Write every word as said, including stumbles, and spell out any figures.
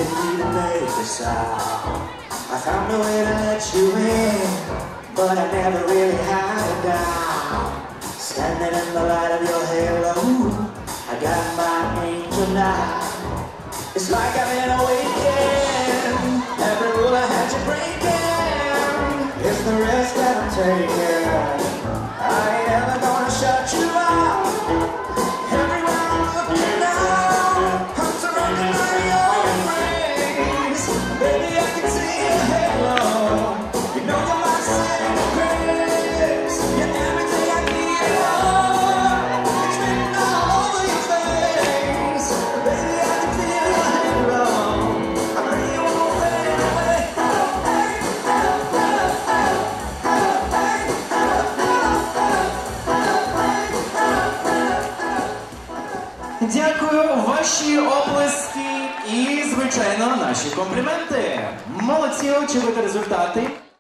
didn't even make a sound. I found a way to let you in, but I never really had it down. Standing in the light of your halo, I got my angel now. It's like I've been awakened. Every rule I had you breaking is the risk that I'm taking. I ain't ever gonna shut you out. Everywhere I'm looking now, I'm surrounded by your embrace. Baby, I can see your halo. You know you're my saving grace. You're everything I need and more. It's written all over your face. Baby, I can feel your halo. I pray you won't fade away. Дякую, ваші оплески і, звичайно, наші компліменти. Молодці, очевидні результати.